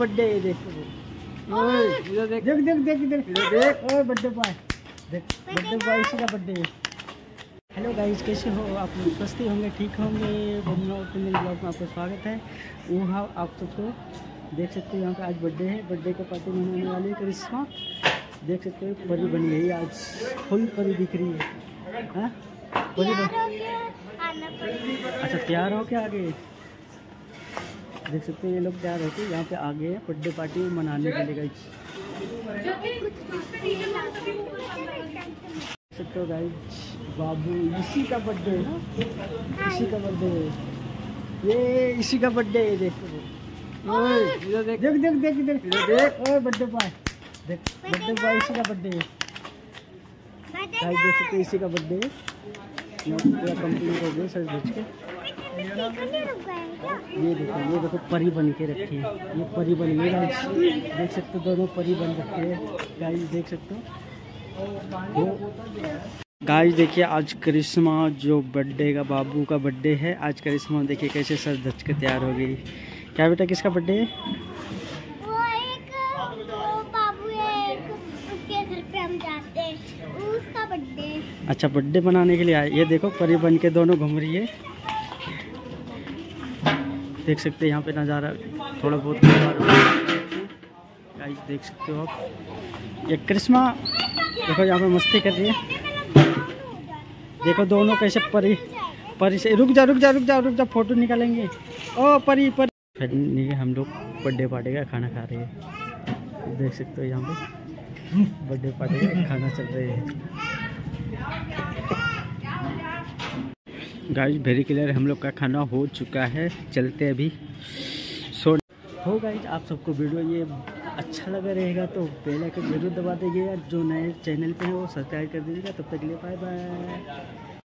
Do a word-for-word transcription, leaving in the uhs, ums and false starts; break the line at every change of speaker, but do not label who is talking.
Birthday देखो, ओए इधर देख देख देख देख इधर इधर देख, ओए बर्थडे बॉय देख, बर्थडे बॉय इसी का बर्थडे है। हेलो गाइस, कैसे हो आप लोग? स्वस्थ होंगे, ठीक होंगे। मेरे ब्लॉग में आपका स्वागत है। वहाँ आप सबको देख सकते हो, यहाँ पे आज बर्थडे है, बर्थडे का पार्टी मनाने वाली है करिश्मा। देख सकते हो परी बनी है आज, फुल परी दिख रही है। हाँ परी बन... अच्छा तैयार हो क्या आगे? देख सकते हो ये लोग तैयार होके यहाँ पे आगे हैं बर्थडे पार्टी मनाने के लिए। गाइस देख सकते हो गाइस, बाबू इसी का बर्थडे है ना, इसी का बर्थडे है, ये इसी का बर्थडे है। देखो ओए इधर देख देख देख देख इधर इधर देख, ओए बर्थडे बॉय देख, बर्थडे बॉय इसी का बर्थडे है। गाइस देख सकते हो इसी का बर्थडे है। पूरा कंप्लीट हो गया सर बच के। ये देखो ये देखो परी बन के रखी है, ये परी बन गई गाइस। देख सकते हो दोनों परी बन रखे हैं गाइस, देख सकते हो गाइस। देखिए आज करिश्मा जो बर्थडे का बाबू का बर्थडे है, आज करिश्मा देखिए कैसे सज धज के तैयार हो गई। क्या बेटा किसका बर्थडे है?
वो एक वो बाबू है, एक उसके घर पे हम जाते हैं, उसका बर्थडे।
अच्छा बर्थडे बनाने के लिए आए। ये देखो परी बन के दोनों घूम रही है। देख सकते हैं यहाँ पे नज़ारा थोड़ा बहुत गाइस, देख सकते हो आप। ये करिश्मा देखो यहाँ पे मस्ती कर रही है। देखो दोनों कैसे परी परी से, रुक जा रुक जा रुक जा रुक जा फोटो निकालेंगे। ओ परी परी फिर नहीं, हम लोग बर्थडे पार्टी का खाना खा रहे हैं। देख सकते हो यहाँ पे बर्थडे पार्टी का खाना चल रहे हैं। गाइस वेरी क्लियर, हम लोग का खाना हो चुका है, चलते अभी सो हो। गाइस आप सबको वीडियो ये अच्छा लगा रहेगा तो बेल आइकन जरूर दबा दीजिएगा। जो नए चैनल पे है वो सब्सक्राइब कर दीजिएगा। तब तक के लिए बाय बाय।